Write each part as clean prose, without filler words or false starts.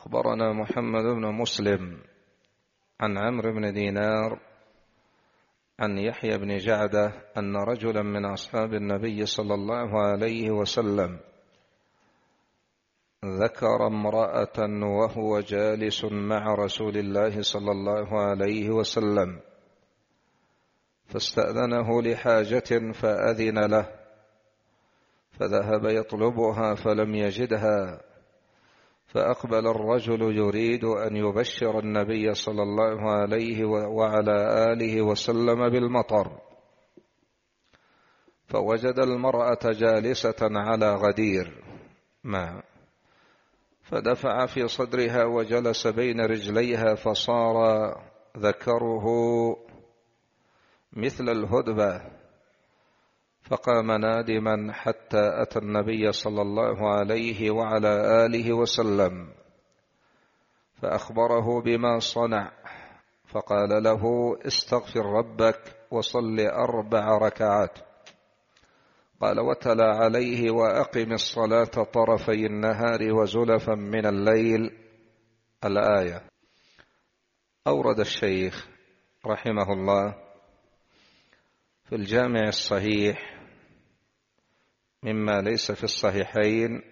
أخبرنا محمد بن مسلم عن عمرو بن دينار عن يحيى بن جعدة أن رجلا من أصحاب النبي صلى الله عليه وسلم ذكر امرأة وهو جالس مع رسول الله صلى الله عليه وسلم، فاستأذنه لحاجة فأذن له، فذهب يطلبها فلم يجدها، فأقبل الرجل يريد أن يبشر النبي صلى الله عليه وعلى آله وسلم بالمطر، فوجد المرأة جالسة على غدير ماء، فدفع في صدرها وجلس بين رجليها، فصار ذكره مثل الهدبة، فقام نادما حتى أتى النبي صلى الله عليه وعلى آله وسلم فأخبره بما صنع، فقال له: استغفر ربك وصل 4 ركعات. قال: وتلا عليه: وأقم الصلاة طرفي النهار وزلفا من الليل، الآية. أورد الشيخ رحمه الله في الجامع الصحيح مما ليس في الصحيحين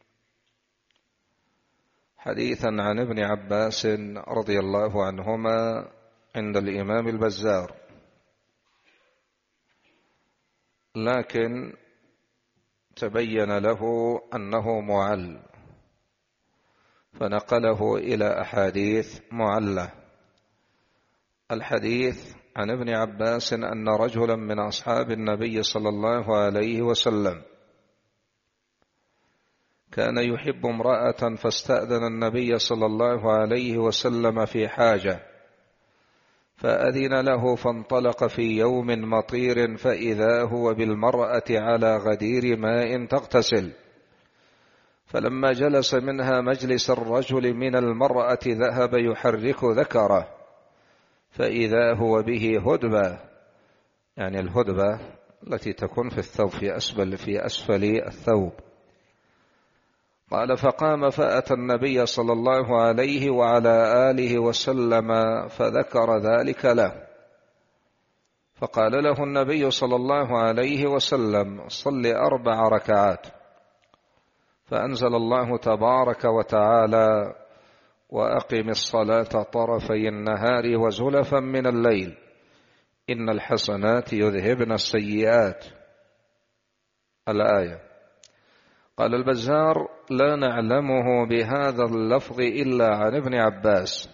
حديثا عن ابن عباس رضي الله عنهما عند الإمام البزار، لكن تبين له أنه معل، فنقله إلى أحاديث معلة. الحديث عن ابن عباس أن رجلا من أصحاب النبي صلى الله عليه وسلم كان يحب امرأة، فاستأذن النبي صلى الله عليه وسلم في حاجة، فأذن له، فانطلق في يوم مطير، فإذا هو بالمرأة على غدير ماء تغتسل، فلما جلس منها مجلس الرجل من المرأة ذهب يحرك ذكره، فإذا هو به هدبة، يعني الهدبة التي تكون في الثوب في أسفل الثوب. قال: فقام فأتى النبي صلى الله عليه وعلى آله وسلم فذكر ذلك له، فقال له النبي صلى الله عليه وسلم: صل 4 ركعات. فأنزل الله تبارك وتعالى: وأقم الصلاة طرفي النهار وزلفا من الليل إن الحسنات يذهبن السيئات، الآية. قال البزار: لا نعلمه بهذا اللفظ إلا عن ابن عباس،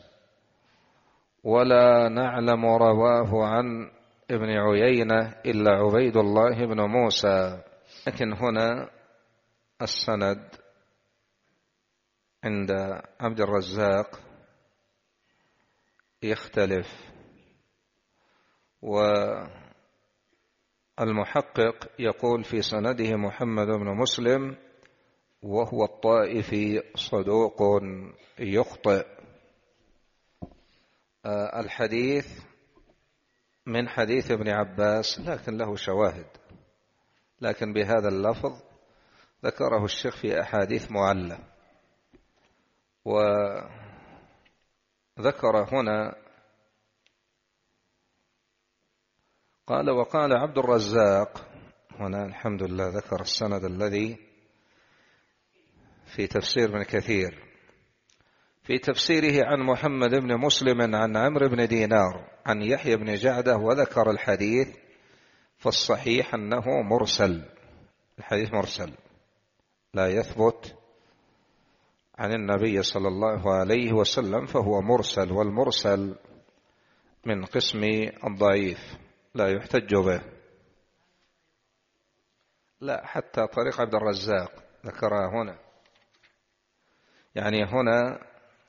ولا نعلم رواه عن ابن عيينة إلا عبيد الله بن موسى. لكن هنا السند عند عبد الرزاق يختلف، والمحقق يقول في سنده محمد بن مسلم وهو الطائفي صدوق يخطئ. الحديث من حديث ابن عباس لكن له شواهد، لكن بهذا اللفظ ذكره الشيخ في أحاديث معلة، وذكر هنا قال: وقال عبد الرزاق، هنا الحمد لله ذكر السند الذي في تفسير ابن كثير في تفسيره عن محمد بن مسلم عن عمرو بن دينار عن يحيى بن جعدة، وذكر الحديث، فالصحيح أنه مرسل، الحديث مرسل لا يثبت عن النبي صلى الله عليه وسلم، فهو مرسل، والمرسل من قسم الضعيف لا يحتج به. لا، حتى طريق عبد الرزاق ذكرها هنا، يعني هنا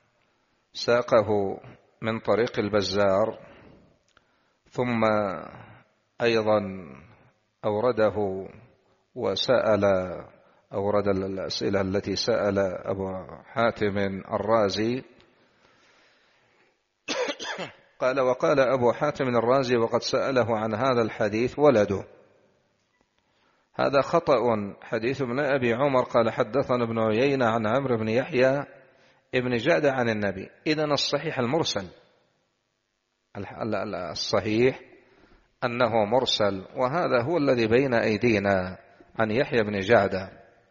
ساقه من طريق البزار، ثم أيضا أورده وسأل، أورد الأسئلة التي سأل أبو حاتم الرازي. قال: وقال أبو حاتم الرازي وقد سأله عن هذا الحديث ولده. هذا خطأ. حديث ابن أبي عمر قال: حدثنا ابن عيينة عن عمرو بن يحيى ابن جعدة عن النبي. إذن الصحيح المرسل، الصحيح أنه مرسل، وهذا هو الذي بين أيدينا عن يحيى بن جعدة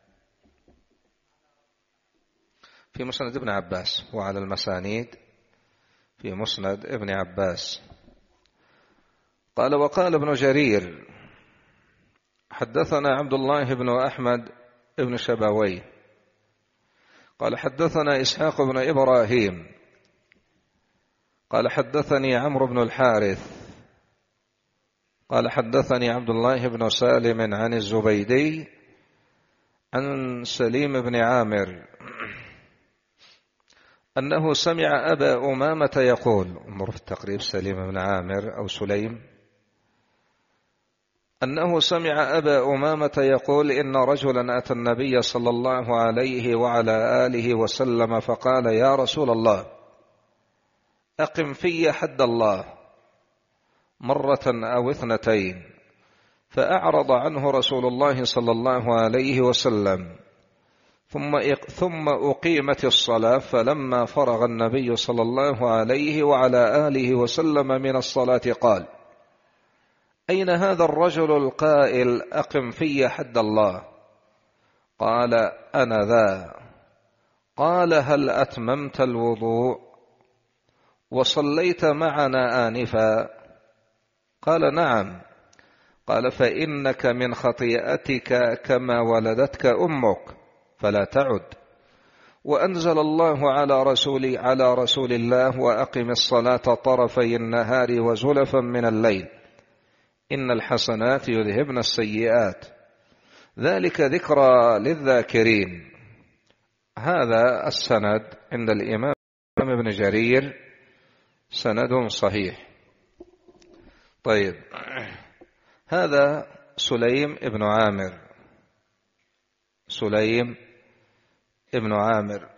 في مسند ابن عباس، وعلى المسانيد في مسند ابن عباس. قال: وقال ابن جرير: حدثنا عبد الله بن أحمد بن شبوي قال: حدثنا إسحاق بن إبراهيم قال: حدثني عمرو بن الحارث قال: حدثني عبد الله بن سالم عن الزبيدي عن سليم بن عامر أنه سمع أبا أمامة يقول، انظر في التقريب، سليم بن عامر أو سليم، أنه سمع أبا أمامة يقول: إن رجلا أتى النبي صلى الله عليه وعلى آله وسلم فقال: يا رسول الله، أقم في حد الله مرة أو اثنتين. فأعرض عنه رسول الله صلى الله عليه وسلم، ثم أقيمت الصلاة، فلما فرغ النبي صلى الله عليه وعلى آله وسلم من الصلاة قال: أين هذا الرجل القائل أقم في حد الله؟ قال: أنا ذا. قال: هل أتممت الوضوء وصليت معنا آنفا؟ قال: نعم. قال: فإنك من خطيئتك كما ولدتك أمك فلا تعد. وأنزل الله على رسول الله: وأقم الصلاة طرفي النهار وزلفا من الليل إن الحسنات يذهبن السيئات ذلك ذكرى للذاكرين. هذا السند عند الإمام ابن جرير سند صحيح. طيب، هذا سليم ابن عامر، سليم ابن عامر.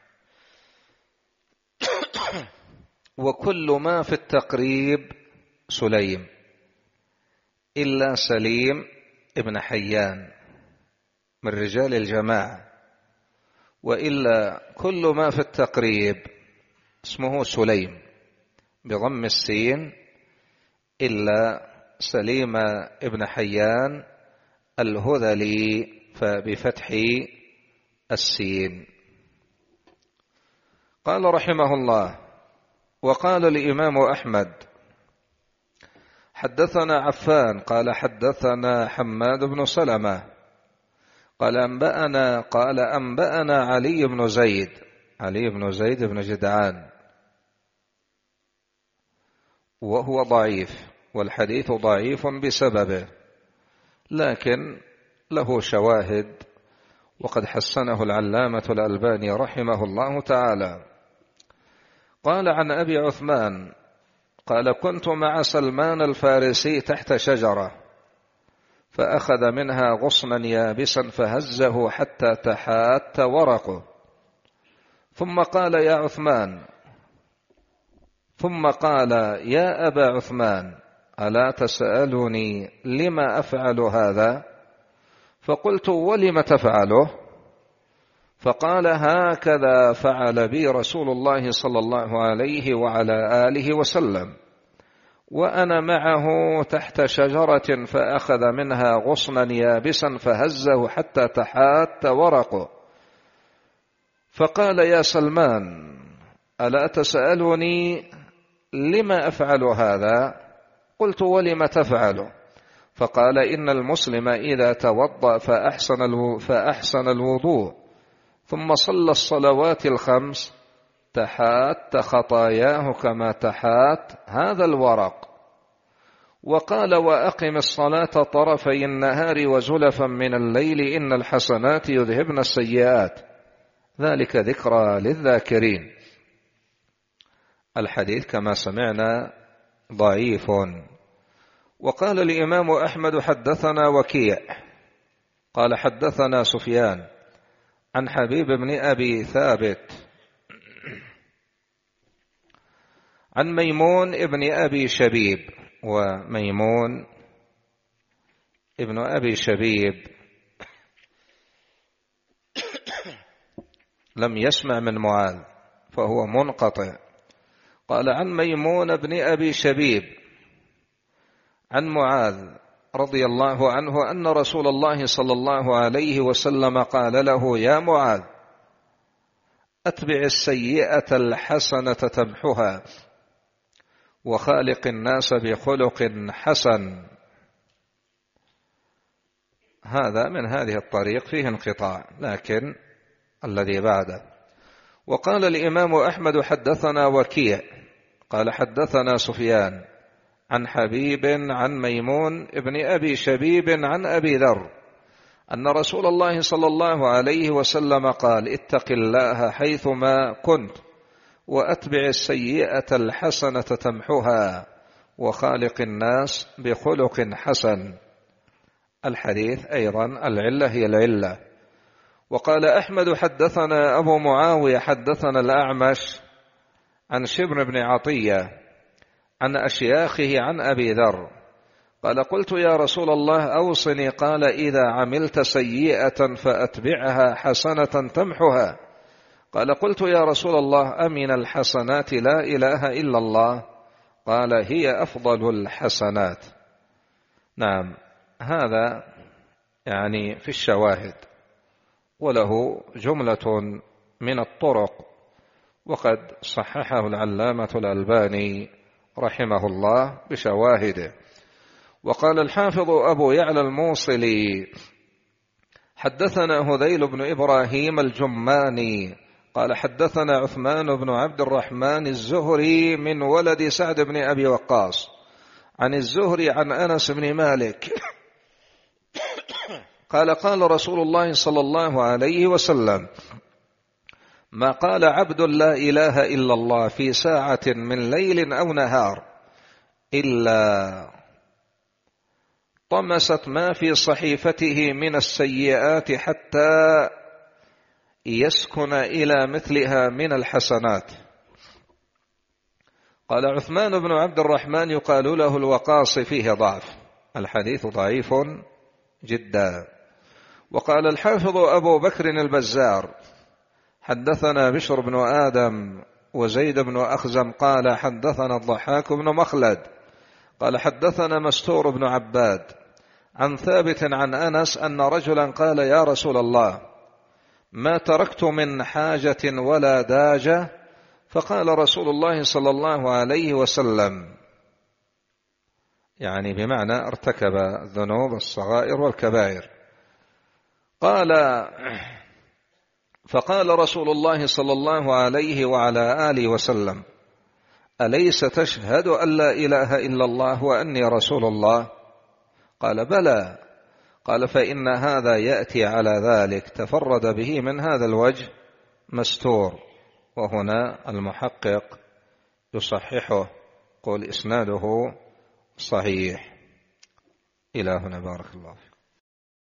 وكل ما في التقريب سليم إلا سليم ابن حيان من رجال الجماعة، وإلا كل ما في التقريب اسمه سليم بضم السين إلا سليم ابن حيان الهذلي فبفتح السين. قال رحمه الله: وقال الإمام أحمد: حدثنا عفان قال: حدثنا حماد بن سلمة قال: أنبأنا علي بن زيد بن جدعان، وهو ضعيف، والحديث ضعيف بسببه، لكن له شواهد، وقد حسنه العلامة الألباني رحمه الله تعالى. قال: عن أبي عثمان قال: كنت مع سلمان الفارسي تحت شجرة، فأخذ منها غصنا يابسا فهزه حتى تحات ورقه، ثم قال: يا أبا عثمان، ألا تسألني لما أفعل هذا؟ فقلت: ولم تفعله؟ فقال: هكذا فعل بي رسول الله صلى الله عليه وعلى آله وسلم، وأنا معه تحت شجرة، فأخذ منها غصنا يابسا فهزه حتى تحات ورقه، فقال: يا سلمان، ألا تسألني لما أفعل هذا؟ قلت: ولم تفعله؟ فقال: إن المسلم إذا توضأ فأحسن الوضوء ثم صلى الصلوات الخمس تحات خطاياه كما تحات هذا الورق. وقال: وأقم الصلاة طرفي النهار وزلفا من الليل إن الحسنات يذهبن السيئات ذلك ذكرى للذاكرين. الحديث كما سمعنا ضعيف. وقال الإمام أحمد: حدثنا وكيع قال: حدثنا سفيان عن حبيب بن أبي ثابت عن ميمون ابن أبي شبيب. وميمون ابن أبي شبيب لم يسمع من معاذ فهو منقطع. قال عن ميمون بن أبي شبيب عن معاذ رضي الله عنه أن رسول الله صلى الله عليه وسلم قال له: يا معاذ، أتبع السيئة الحسنة تمحها وخالق الناس بخلق حسن. هذا من هذه الطريق فيه انقطاع، لكن الذي بعده. وقال الإمام أحمد: حدثنا وكيع قال حدثنا سفيان عن حبيب عن ميمون ابن أبي شبيب عن أبي ذر أن رسول الله صلى الله عليه وسلم قال: اتق الله حيثما كنت وأتبع السيئة الحسنة تمحها وخالق الناس بخلق حسن. الحديث أيضا العلة هي العلة. وقال أحمد: حدثنا أبو معاوية حدثنا الأعمش عن شبر بن عطية عن أشياخه عن أبي ذر قال: قلت يا رسول الله أوصني. قال: إذا عملت سيئة فأتبعها حسنة تمحها. قال: قلت يا رسول الله أمن الحسنات لا إله إلا الله؟ قال: هي أفضل الحسنات. نعم، هذا يعني في الشواهد، وله جملة من الطرق، وقد صححه العلامة الألباني رحمه الله بشواهده. وقال الحافظ أبو يعلى الموصلي: حدثنا هذيل بن إبراهيم الجماني قال حدثنا عثمان بن عبد الرحمن الزهري من ولد سعد بن أبي وقاص عن الزهري عن أنس بن مالك قال: قال رسول الله صلى الله عليه وسلم: ما قال عبد لا إله إلا الله في ساعة من ليل أو نهار إلا طمست ما في صحيفته من السيئات حتى يسكن إلى مثلها من الحسنات. قال عثمان بن عبد الرحمن يقال له الوقاص، فيه ضعف، الحديث ضعيف جدا. وقال الحافظ أبو بكر البزار: حدثنا بشر بن آدم وزيد بن أخزم قال حدثنا الضحاك بن مخلد قال حدثنا مستور بن عباد عن ثابت عن أنس أن رجلا قال: يا رسول الله، ما تركت من حاجة ولا داجة. فقال رسول الله صلى الله عليه وسلم، يعني بمعنى ارتكب الذنوب الصغائر والكبائر. فقال رسول الله صلى الله عليه وعلى آله وسلم: أليس تشهد أن لا إله إلا الله وأني رسول الله؟ قال: بلى. قال: فإن هذا يأتي على ذلك، تفرد به من هذا الوجه مستور. وهنا المحقق يصححه، قول إسناده صحيح. إلى هنا، بارك الله فيك.